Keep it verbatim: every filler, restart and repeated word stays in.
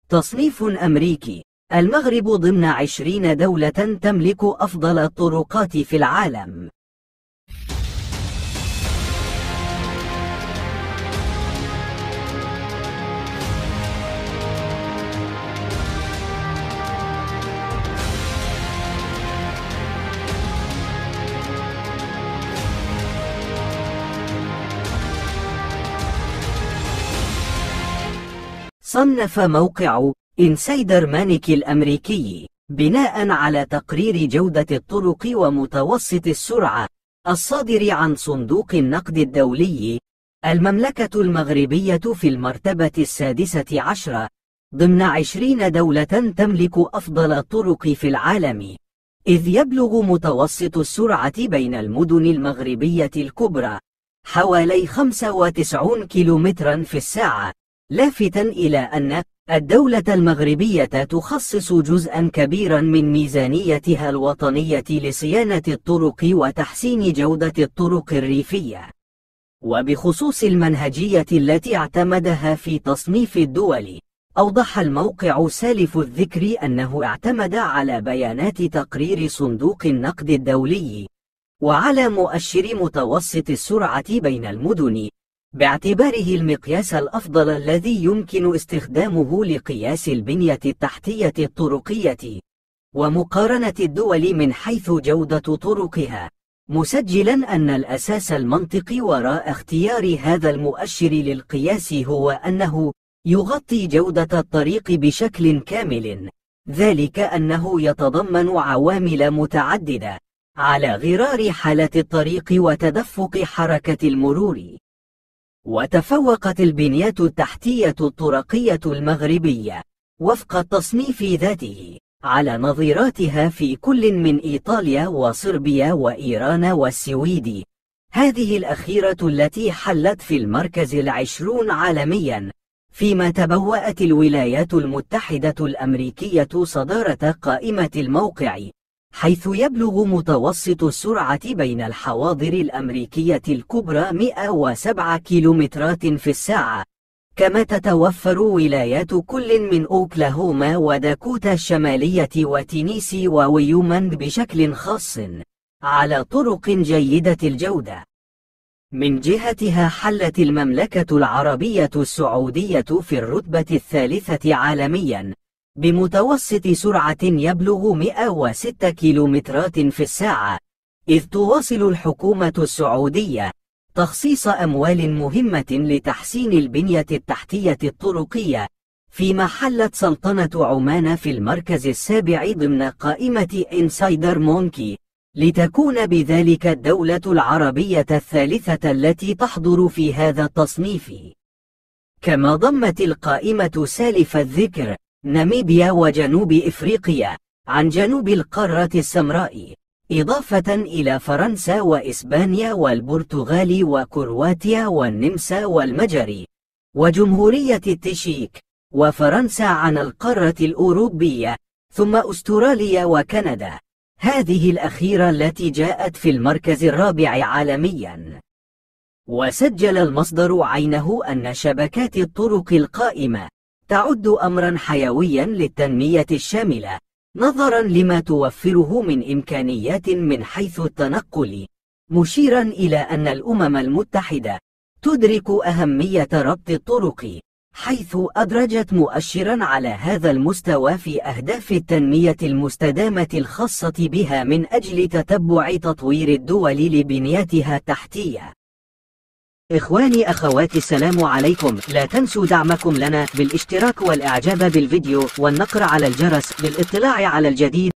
تصنيف أمريكي. المغرب ضمن عشرين دولة تملك أفضل الطرقات في العالم. صنف موقع إنسايدر مانيك الأمريكي بناء على تقرير جودة الطرق ومتوسط السرعة الصادر عن صندوق النقد الدولي، المملكة المغربية في المرتبة السادسة عشرة ضمن عشرين دولة تملك أفضل الطرق في العالم، إذ يبلغ متوسط السرعة بين المدن المغربية الكبرى حوالي خمسة وتسعين كيلومترا في الساعة، لافتاً إلى أن الدولة المغربية تخصص جزءاً كبيراً من ميزانيتها الوطنية لصيانة الطرق وتحسين جودة الطرق الريفية. وبخصوص المنهجية التي اعتمدها في تصنيف الدول، أوضح الموقع سالف الذكر أنه اعتمد على بيانات تقرير صندوق النقد الدولي وعلى مؤشر متوسط السرعة بين المدن، باعتباره المقياس الأفضل الذي يمكن استخدامه لقياس البنية التحتية الطرقية ومقارنة الدول من حيث جودة طرقها، مسجلا أن الأساس المنطقي وراء اختيار هذا المؤشر للقياس هو أنه يغطي جودة الطريق بشكل كامل، ذلك أنه يتضمن عوامل متعددة على غرار حالة الطريق وتدفق حركة المرور. وتفوقت البنيات التحتية الطرقية المغربية وفق التصنيف ذاته على نظيراتها في كل من إيطاليا وصربيا وإيران والسويد، هذه الأخيرة التي حلت في المركز العشرون عالميا، فيما تبوأت الولايات المتحدة الأمريكية صدارة قائمة الموقع، حيث يبلغ متوسط السرعة بين الحواضر الأمريكية الكبرى مئة وسبعة كيلومترات في الساعة، كما تتوفر ولايات كل من أوكلاهوما وداكوتا الشمالية وتينيسي وويومنج بشكل خاص على طرق جيدة الجودة. من جهتها حلت المملكة العربية السعودية في الرتبة الثالثة عالمياً بمتوسط سرعة يبلغ مئة وستة كيلومترات في الساعة، إذ تواصل الحكومة السعودية تخصيص أموال مهمة لتحسين البنية التحتية الطرقية، فيما حلت سلطنة عمان في المركز السابع ضمن قائمة إنسايدر مونكي، لتكون بذلك الدولة العربية الثالثة التي تحضر في هذا التصنيف. كما ضمت القائمة سالف الذكر ناميبيا وجنوب إفريقيا عن جنوب القارة السمراء، إضافة إلى فرنسا وإسبانيا والبرتغال وكرواتيا والنمسا والمجر وجمهورية التشيك وفرنسا عن القارة الأوروبية، ثم أستراليا وكندا، هذه الأخيرة التي جاءت في المركز الرابع عالميا. وسجل المصدر عينه أن شبكات الطرق القائمة تعد أمرا حيويا للتنمية الشاملة، نظرا لما توفره من إمكانيات من حيث التنقل، مشيرا إلى أن الأمم المتحدة تدرك أهمية ربط الطرق، حيث أدرجت مؤشرا على هذا المستوى في أهداف التنمية المستدامة الخاصة بها من أجل تتبع تطوير الدول لبنياتها التحتية. إخواني أخواتي، السلام عليكم. لا تنسوا دعمكم لنا بالاشتراك والإعجاب بالفيديو والنقر على الجرس للاطلاع على الجديد